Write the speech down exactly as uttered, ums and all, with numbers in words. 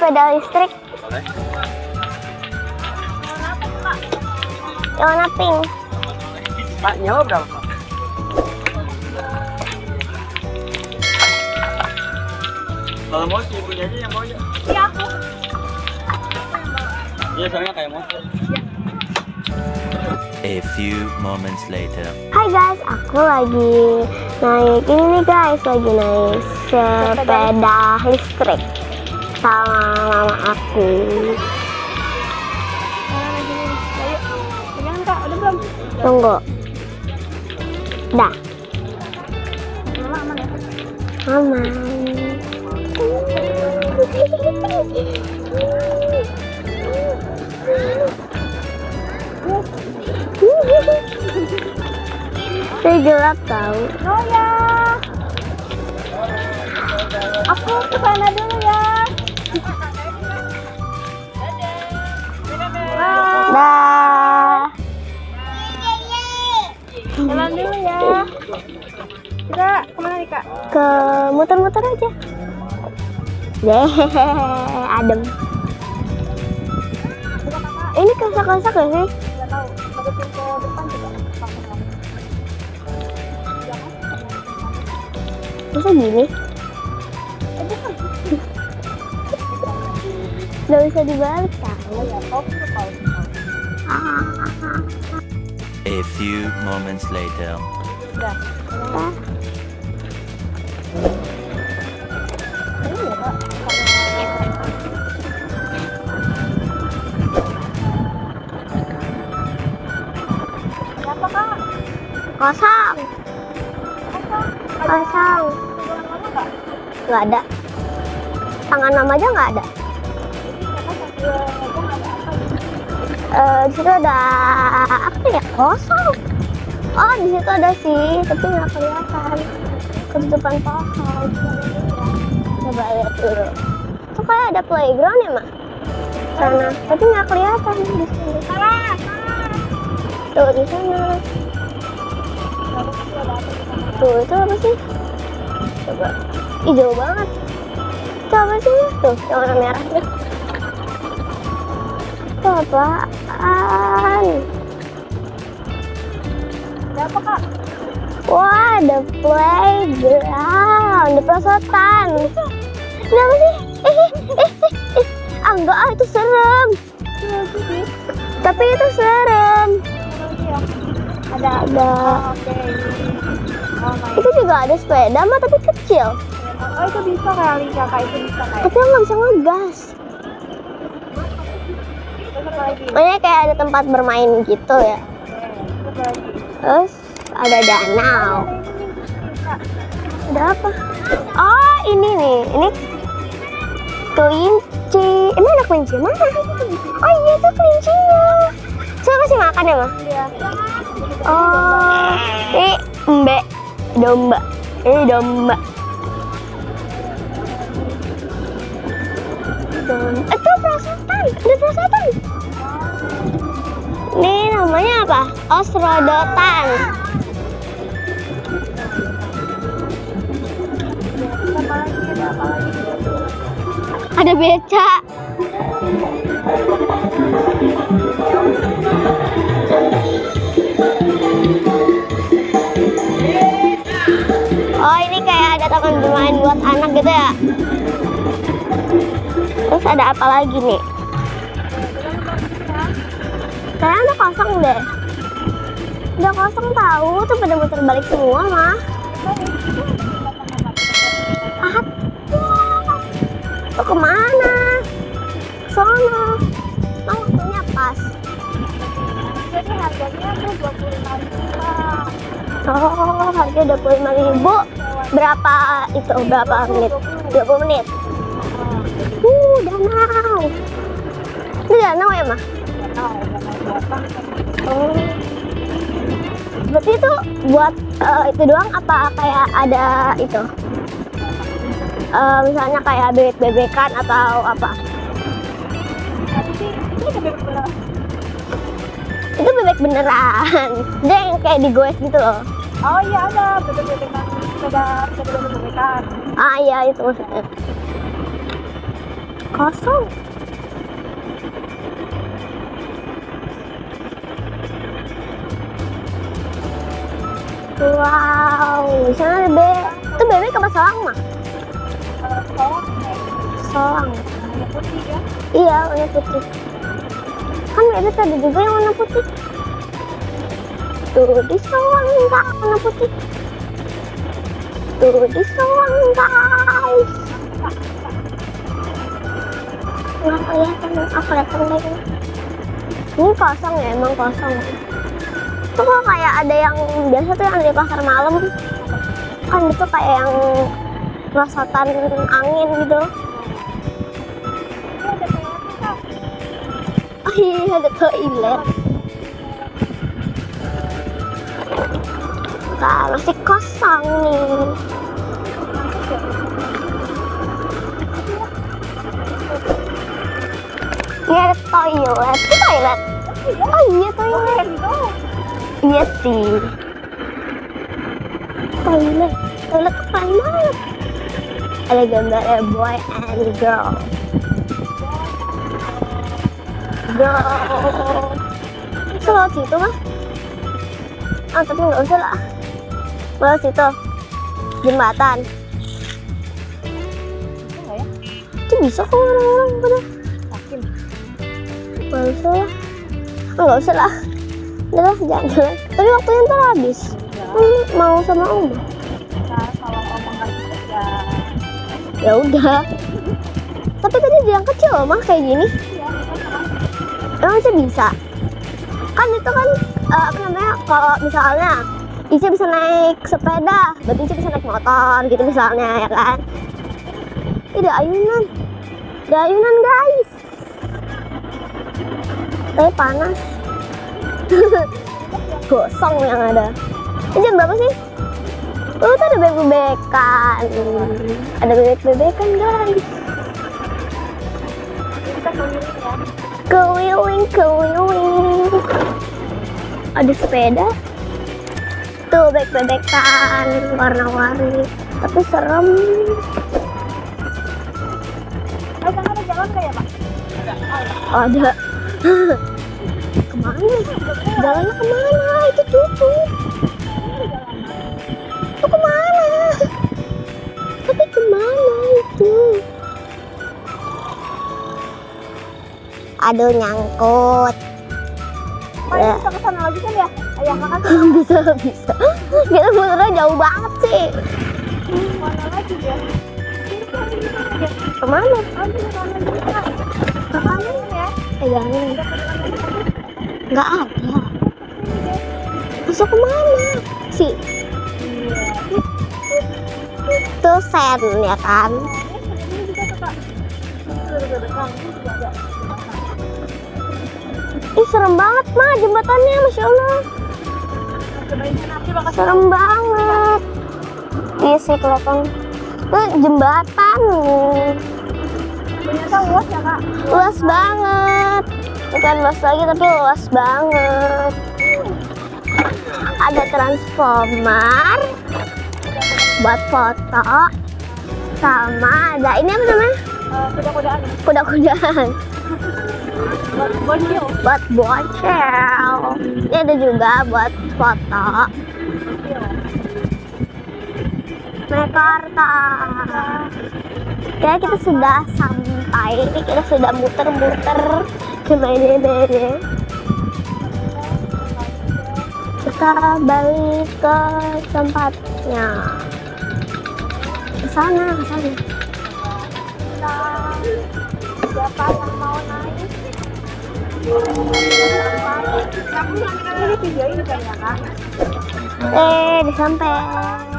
sepeda listrik. Boleh. Yang warna pink. Pak, nyawa berapa, Pak? Kalau mau sih ibunya aja yang mau ya. Iya aku. Iya, soalnya kayak motor. A few moments later. Hai guys, aku lagi naik ini nih guys, lagi naik sepeda listrik sama mama aku. Mana gini? Ayo. Pegang Kak, udah belum? Tunggu. Dah, Mama aman ya? aman. Saya gelap tahu. Oh ya. Aku ke sana dulu ya. Wow. Dah. Jalan dulu ya. Kita kemana nih Kak? Ke muter-muter aja. Deh, adem. Ini kasak-kasak gak sih? Nggak tahu. Bagusin ke depan juga. Masa gini? Gak bisa dibalik tahu. A few moments later. Udah. Ah. Ini ya Kak. Siapa Kak? Kosong, kosong. Pegangan mama Kak? Gak ada. Tangan mama aja gak ada. Kakak sambil megang ada apa gitu? Eh, di situ ada apa ya? Kosong. Oh, di situ ada sih, tapi nggak kelihatan. Ketutupan pohon. Coba lihat dulu. Itu kayak ada playground ya, Mak? Sana, tapi nggak kelihatan di sini. Salah. Tuh di sana. Tuh itu apa sih? Coba. Ih, jauh banget. Itu apa sih? Tuh, yang warna merah. Itu apaan? Ada apa Kak? Wah, ada playground, ada perosotan. Ini apa sih? Eh, eh, eh, eh, eh. Ah, enggak, ah, itu serem. Tapi itu serem. Ada Ada. Oke. Oh my. Itu juga ada sepeda mah, tapi kecil. Oh itu bisa kali Kakak, itu bisa kayak. Tapi nggak bisa ngegas. Terus apa lagi? Makanya kayak ada tempat bermain gitu ya. Terus apa lagi? Terus ada danau. Ada apa? Oh, ini nih. Ini kelinci. Emang ada kelinci mana? Oh iya, itu kelincinya. Saya kasih makan ya, Ma? Iya. Oh, ini embe domba. Ini domba. Domba. Itu perosotan. Ada perosotan. Ini namanya apa? Osrodotan. Apa lagi? Ada apa lagi? Ada beca. Oh, ini kayak ada taman bermain buat anak gitu ya. Terus ada apa lagi nih? Kayaknya udah kosong deh. Udah kosong tahu, tuh pada muter balik semua mah. Ah, tuh kemana? Sono. Oh, waktunya pas. Jadi harganya tuh dua puluh lima ribu Kak. Oh, harga dua puluh lima ribu. Berapa itu? Berapa menit? dua puluh menit. Uh, danau. Ini danau ya, Mah? Oh. Berarti itu buat uh, itu doang apa kayak ada itu? Uh, misalnya kayak bebek-bebekan atau apa? Tapi sih ini ada bebek beneran. Itu bebek beneran. Dia yang kayak digoes gitu loh. Oh iya ada bebek-bebekan, sepeda sepeda bebek-bebekan. Ah iya, itu maksudnya. Kosong. Wow, di sana ada be. Itu bebek apa selang mah? Selang. Selang. Warna putih ya. Iya, warna putih. Kan bebek ada juga yang warna putih. Tuh di selang enggak warna putih. Tuh di selang guys. Nggak kelihatan, oh kelihatan lagi. Ini kosong ya, emang kosong. Itu kok kayak ada yang biasa tuh yang di pasar malam. Kan itu kayak yang perosotan angin gitu. Oh iya, ada toilet. Nah, masih kosong nih. Ini ada toilet. Ini toilet. Oh iya toilet. Iya sih. Toilet. Toilet tuh keren banget. Ada gambarnya boy and girl. Girl. Itu lewat situ mah. Ah tapi nggak usah lah. Lewat situ. Jembatan. Itu bisa kok orang-orang pada. Nggak usah lah. Nggak usah lah. Udah lah, jangan jalan. Tapi waktunya ntar habis. Hmm, mau sama om. Nah, kalau omong nggak bisa ya. Ya udah. Tapi tadi dia yang kecil mah kayak gini. Emang sih bisa. Kan itu kan uh, apa namanya? Kalau misalnya Ici bisa naik sepeda, berarti Ici bisa naik motor gitu misalnya ya kan. Ini ada ayunan. Ada ayunan guys. Tapi panas. Gosong yang ada. Ini jam berapa sih? Oh, tuh ada bebek-bebekan. Ada bebek-bebekan guys. Kita keliling ya. Keliling, keliling. Ada sepeda. Tuh bebek-bebekan warna-warni. Tapi serem. Oh, sana ada jalan nggak ya, Pak? Ada. Kemana? Jalannya kemana? Itu tutup. Itu kemana? Tapi kemana itu? Aduh nyangkut. Pak, Ya. bisa ke sana lagi kan ya? Ayah kakak Bisa bisa. Kita muternya jauh banget sih. mana lagi ya? Ini kan ini kan ya. Kemana? Oh, ini mana juga? Ke kanan Ya. pegangin. Nggak ada. Masuk kemana? Si. Itu sen ya kan? Ini juga tuh, Kak. Ini juga ada. Ini juga ada. Ih serem banget mah jembatannya, masya Allah. Cobain nanti bakal Serem banget. Iya sih kelihatan. Itu jembatan. ternyata luas ya, Kak. Luas banget. Bukan luas lagi tapi luas banget. Ada transformer buat foto. Sama ada ini apa namanya? Eh, kuda-kudaan ya. Kuda-kudaan. Buat bocil. Buat bocil. Ini ada juga buat foto. Mekarta. Ya kita sudah sampai. Kita sudah muter-muter ke Maidene. Kita balik ke tempatnya. Ke sana, ke sana. Siapa yang mau naik? Kamu nanti kan ini videoin kan ya, Kak? Eh, udah sampai.